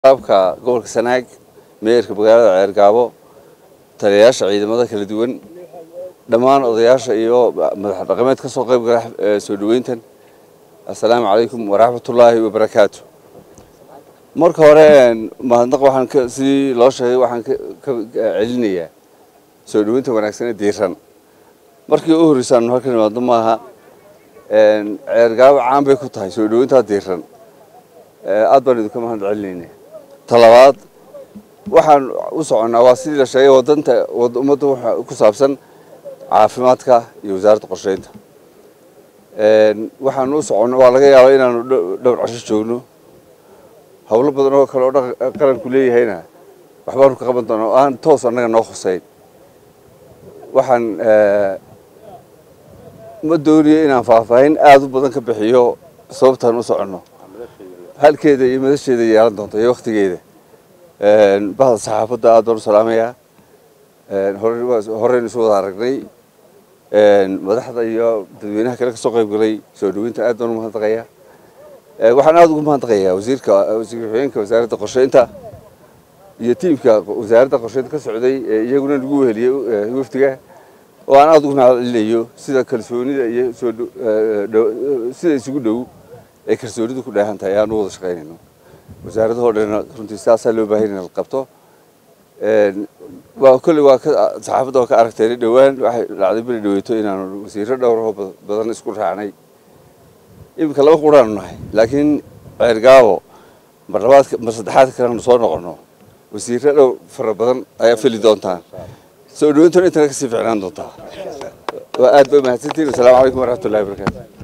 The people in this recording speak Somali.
qaabka gobolka Sanaag meerka magaalada Ceergaabo taliyayaasha ciidamada kala duwan dhammaan odayaasha iyo madax dhaqameed ka soo qayb galay soo dhaweyntan assalaamu calaykum wa rahmatullaahi wa barakaatuh marka hore mahadnaq waxaan si loo sheegay waxaan ka celinayaa soo dhaweynta wanaagsan ee diiran markii uu horeysaan halkan wada maaha Ceergaabo caan bay ku tahay soo dhaweynta diiran aad baan idinku mahad celinaynaa talabaad waxaan u soconaa waa sidii la sheegay wadamada waxa ku saabsan caafimaadka iyo wasaaradda qorsheynta waxaan u soconaa waa laga yaabaa inaan dhowr casho joogno hawlo badan oo kale oo qaranku leeyahayna waxbaan ka qaban doonaa aan toos anaga noo khuseyn waxaan ma doonayo inaan faahfaahin aad u badan ka bixiyo sababtaan u soconno halkeeda iyo madasheeda yeelan doonto iyo waqtigeeda bahda saxaafadda aad baan u salaamayaa horeynu isu wada aragnay madaxda iyo dadweynaha kale ka soo qayb galay soo dhaweynta aad baan u mahadnaqayaa waxaan aad ugu mahadnaqayaa wasiirka wasaaradda qorsheynta iyo tiimka wasaaradda qorsheynta ka socday iyaguna lagu weheliyay waftiga oo aan aad ugu mahadcelinayo sida kalsoonida iyo sida isugu dhow ee kalsoonidu ku dheehan tahay aan u wada shaqeynayno wasaaradahoo dhan runtii sidaasaa loo baahan yahay qabto waa kulli waa saxaafadda oo ka aragtay dhawaan waxay dhacday bari dhaweyto inaan wasiirro dhowr oo badan isku raacnay imika laba quraanu nahay laakiin Ceergaabo mar saddexaad kalena soo noqono wasiirro dhowr fara badan ayaa fili doontaan soo dhaweyntan inta ka sii fiicnaan doontaa waa aad bay mahadsantihiin assalaamu calaykum wa rahmatullaahi wa barakaatuh